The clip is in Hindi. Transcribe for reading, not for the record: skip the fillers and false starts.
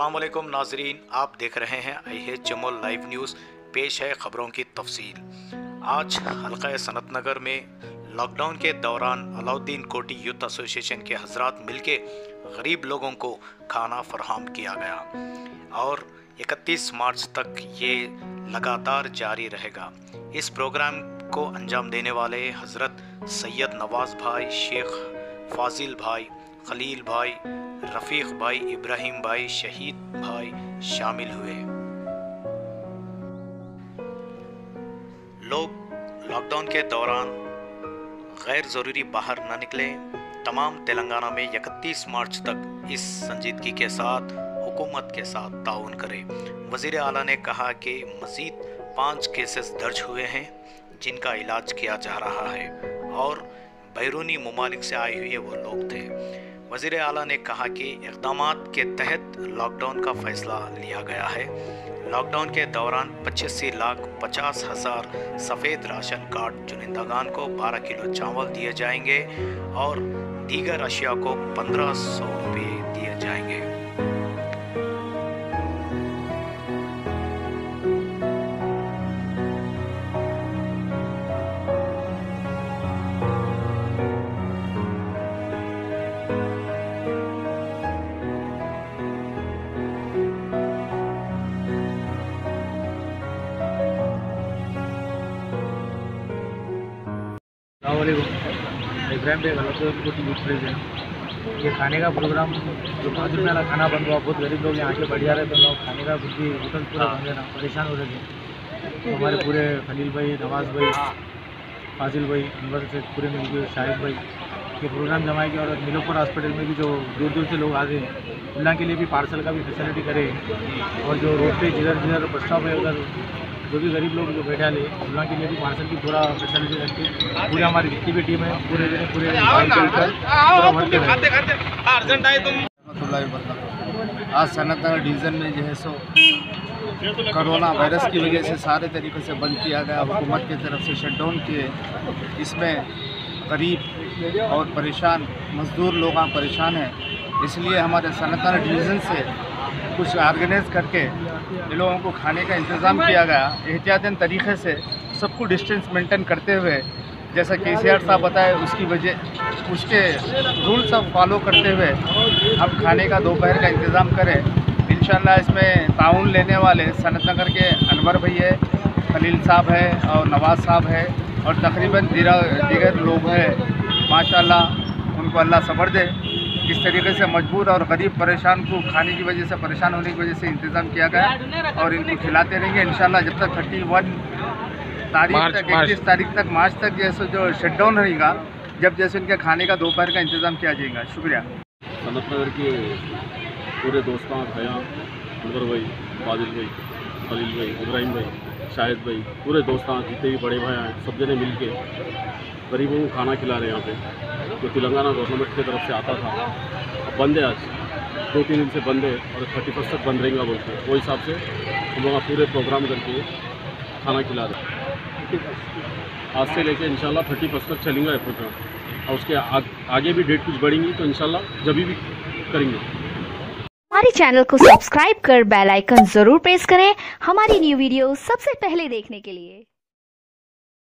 अस्सलाम वालेकुम नाजरीन, आप देख रहे हैं IH जमोल लाइव न्यूज़। पेश है खबरों की तफसील। आज हल्का सनत नगर में लॉकडाउन के दौरान अलाउद्दीन कोटी यूथ एसोसिएशन के हजरात मिलके गरीब लोगों को खाना फराहम किया गया और 31 मार्च तक ये लगातार जारी रहेगा। इस प्रोग्राम को अंजाम देने वाले हज़रत सैयद नवाज़ भाई, शेख फाजिल भाई, खलील भाई, रफ़ीक भाई, इब्राहिम भाई, शहीद भाई शामिल हुए। लोग लॉकडाउन के दौरान गैर ज़रूरी बाहर न निकले। तमाम तेलंगाना में 31 मार्च तक इस संजीदगी के साथ हुकूमत के साथ ताउन करें। वज़ीर आला ने कहा कि मज़ीद 5 केसेस दर्ज हुए हैं जिनका इलाज किया जा रहा है और बैरूनी ममालिक से आए हुए वो लोग थे। वज़ीर आला ने कहा कि इक़दामात के तहत लॉकडाउन का फ़ैसला लिया गया है। लॉकडाउन के दौरान 85,50,000 सफ़ेद राशन कार्ड चुनिंदगान को 12 किलो चावल दिए जाएंगे और दीगर अशिया को 1500 रुपये दिए जाएंगे। इब्राहिम भाई गलत को यूथ प्रेसिडेंट। ये खाने का प्रोग्राम जो 5 रुपये वाला खाना बन रहा, बहुत गरीब लोग यहाँ के बढ़ जा रहे थे, लोग खाने का कुछ भी होटल पूरा बन गया, परेशान हो रहे थे। तो हमारे पूरे खलील भाई, नवाज़ भाई, फाजिल भाई, अनवर से पूरे मिलकर शाहिद भाई ये प्रोग्राम जमाया गया और नीलोपुर हॉस्पिटल में भी जो दूर दूर से लोग आ गए उन के लिए भी पार्सल का भी फैसिलिटी करे और जो रोड पे जिधर जिधर बस स्टॉप है उधर जो भी गरीब लोग जो बैठा ले उन के लिए भी पार्सल की पूरा फैसिलिटी रखती है। पूरी हमारी जितनी भी टीम है पूरे आज सनत नगर डिवीज़न में जो है सो कोरोना वायरस की वजह से सारे तरीक़े से बंद किया गया, हुकूमत की तरफ से शटडाउन किए। इसमें गरीब और परेशान मज़दूर लोग परेशान हैं, इसलिए हमारे सनत नगर डिवीज़न से कुछ ऑर्गेनाइज करके इन लोगों को खाने का इंतज़ाम किया गया। एहतियातन तरीक़े से सबको डिस्टेंस मेंटेन करते हुए, जैसा KCR साहब बताए उसके रूल्स सब फॉलो करते हुए हम खाने का दोपहर का इंतज़ाम करें। इंशाल्लाह इसमें ताउन लेने वाले सनत नगर के अनवर भाई है, खलील साहब है और नवाज़ साहब है और तकरीबन दीगर लोग हैं। माशाल्लाह उनको अल्लाह सब्र दे। इस तरीके से मजबूर और गरीब परेशान को खाने की वजह से, परेशान होने की वजह से इंतज़ाम किया गया और इनको खिलाते रहेंगे इंशाल्लाह जब तक 31 तारीख तक 31 तारीख तक मार्च तक जैसे जो शटडाउन रहेगा, जब जैसे उनके खाने का दोपहर का इंतज़ाम किया जाएगा। शुक्रिया। सनत नगर के पूरे दोस्तों भैया अनवर भाई, फाजिल भाई, खलील भाई, इब्राहिम भाई, शाहिद भाई, पूरे दोस्तों जितने भी बड़े भाई हैं सब जने मिल के गरीबों को खाना खिला रहे हैं। यहाँ पे जो तेलंगाना गवर्नमेंट की तरफ से आता था अब बंद है, आज 2-3 दिन से बंद है और 31 तक बंद रहेगा बोलते हैं। वो हिसाब से हम लोग पूरे प्रोग्राम करके खाना खिला रहे हैं। आज से लेके इंशाल्लाह 31 तक चलेंगे ये प्रोग्राम और उसके आगे भी डेट कुछ बढ़ेंगी तो इंशाल्लाह जब भी करेंगे। हमारे चैनल को सब्सक्राइब कर बेल आइकन जरूर प्रेस करें हमारी न्यू वीडियो सबसे पहले देखने के लिए।